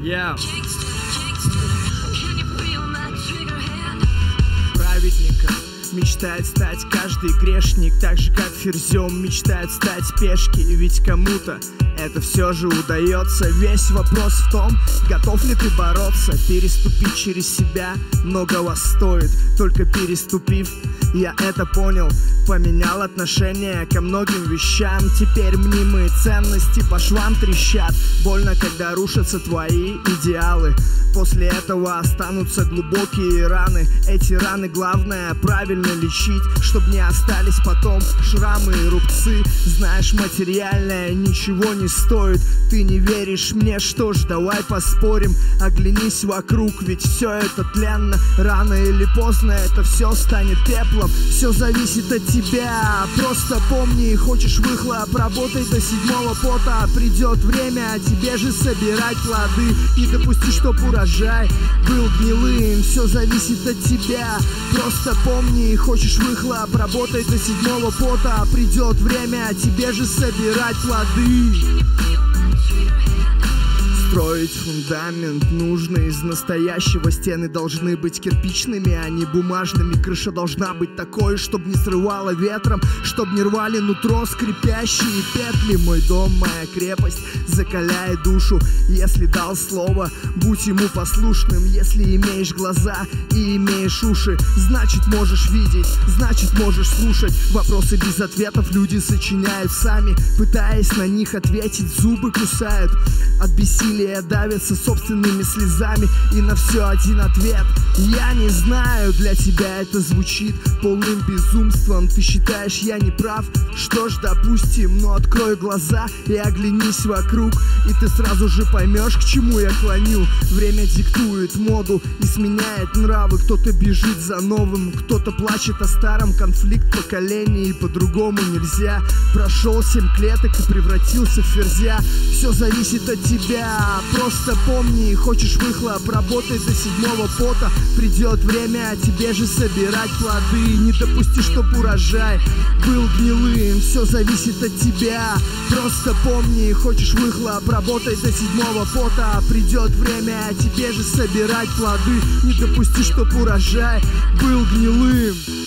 Yeah. Праведником мечтает стать каждый грешник, так же как ферзем мечтает стать пешки. И ведь кому-то это все же удается. Весь вопрос в том, готов ли ты бороться. Переступить через себя многого стоит. Только переступив, я это понял. Поменял отношение ко многим вещам. Теперь мнимые ценности по швам трещат. Больно, когда рушатся твои идеалы. После этого останутся глубокие раны. Эти раны главное правильно лечить, чтобы не остались потом шрамы и рубцы. Знаешь, материальное ничего не стоит. Ты не веришь мне, что ж, давай поспорим. Оглянись вокруг, ведь все это тленно. Рано или поздно это все станет пеплом. Все зависит от тебя. Просто помни, хочешь выхлоп, работай до 7-го пота. Придет время, а тебе же собирать плоды. Не допусти, чтоб урожай был гнилым. Все зависит от тебя. Просто помни, хочешь выхлоп, работай до 7-го пота. Придет время, а тебе же собирать плоды. Строить фундамент нужно из настоящего. Стены должны быть кирпичными, а не бумажными. Крыша должна быть такой, чтобы не срывала ветром, чтобы не рвали нутро скрипящие петли. Мой дом, моя крепость закаляет душу. Если дал слово, будь ему послушным. Если имеешь глаза и имеешь уши, значит можешь видеть, значит можешь слушать. Вопросы без ответов люди сочиняют сами. Пытаясь на них ответить, зубы кусают. От бессилия давятся собственными слезами. И на все один ответ: я не знаю. Для тебя это звучит полным безумством. Ты считаешь, я не прав? Что ж, допустим, но открой глаза и оглянись вокруг, и ты сразу же поймешь, к чему я клоню. Время диктует моду и сменяет нравы. Кто-то бежит за новым, кто-то плачет о старом. Конфликт поколений, по-другому нельзя. Прошел 7 клеток и превратился в ферзя. Все зависит от тебя. Просто помни, хочешь выхлоп, работай до 7-го пота. Придет время, а тебе же собирать плоды. Не допусти, чтоб урожай был гнилым. Все зависит от тебя. Просто помни, хочешь выхлоп, работай до 7-го пота. Придет время, а тебе же собирать плоды. Не допусти, чтоб урожай был гнилым.